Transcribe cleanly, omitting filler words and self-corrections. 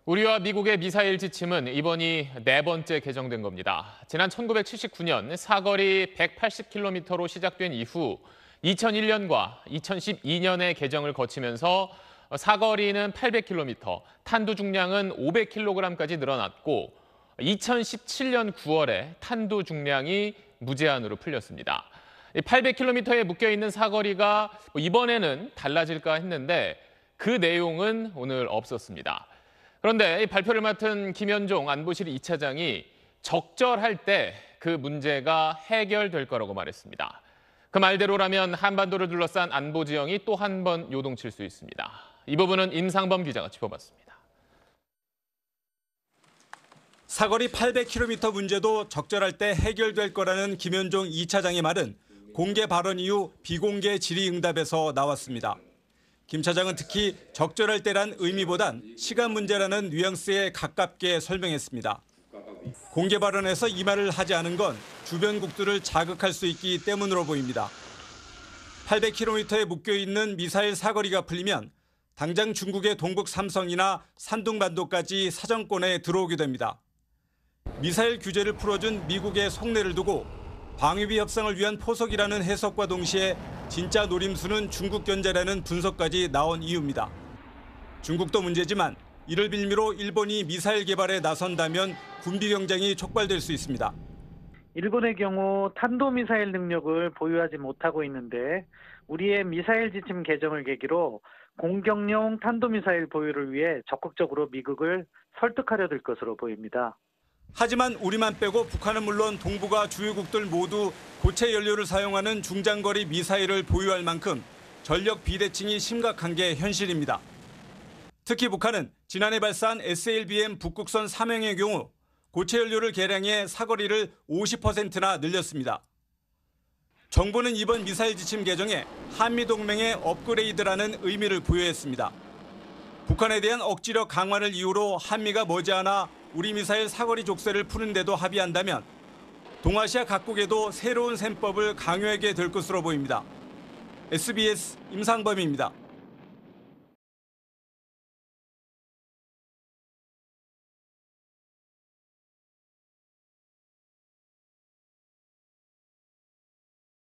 우리와 미국의 미사일 지침은 이번이 네 번째 개정된 겁니다. 지난 1979년 사거리 180km로 시작된 이후 2001년과 2012년의 개정을 거치면서 사거리는 800km, 탄두 중량은 500kg까지 늘어났고 2017년 9월에 탄두 중량이 무제한으로 풀렸습니다. 800km에 묶여있는 사거리가 이번에는 달라질까 했는데 그 내용은 오늘 없었습니다. 그런데 이 발표를 맡은 김현종 안보실 2차장이 적절할 때 그 문제가 해결될 거라고 말했습니다. 그 말대로라면 한반도를 둘러싼 안보 지형이 또 한 번 요동칠 수 있습니다. 이 부분은 임상범 기자가 짚어봤습니다. 사거리 800km 문제도 적절할 때 해결될 거라는 김현종 2차장의 말은 공개 발언 이후 비공개 질의응답에서 나왔습니다. 김 차장은 특히 적절할 때란 의미보단 시간 문제라는 뉘앙스에 가깝게 설명했습니다. 공개 발언에서 이 말을 하지 않은 건 주변국들을 자극할 수 있기 때문으로 보입니다. 800km에 묶여있는 미사일 사거리가 풀리면 당장 중국의 동북 삼성이나 산둥반도까지 사정권에 들어오게 됩니다. 미사일 규제를 풀어준 미국의 속내를 두고 방위비 협상을 위한 포석이라는 해석과 동시에 진짜 노림수는 중국 견제라는 분석까지 나온 이유입니다. 중국도 문제지만 이를 빌미로 일본이 미사일 개발에 나선다면 군비 경쟁이 촉발될 수 있습니다. 일본의 경우 탄도미사일 능력을 보유하지 못하고 있는데 우리의 미사일 지침 개정을 계기로 공격용 탄도미사일 보유를 위해 적극적으로 미국을 설득하려 들 것으로 보입니다. 하지만 우리만 빼고 북한은 물론 동북아 주요국들 모두 고체 연료를 사용하는 중장거리 미사일을 보유할 만큼 전력 비대칭이 심각한 게 현실입니다. 특히 북한은 지난해 발사한 SLBM 북극선 3형의 경우 고체 연료를 개량해 사거리를 50%나 늘렸습니다. 정부는 이번 미사일 지침 개정에 한미동맹의 업그레이드라는 의미를 부여했습니다. 북한에 대한 억지력 강화를 이유로 한미가 머지않아 우리 미사일 사거리 족쇄를 푸는 데도 합의한다면 동아시아 각국에도 새로운 셈법을 강요하게 될 것으로 보입니다. SBS 임상범입니다.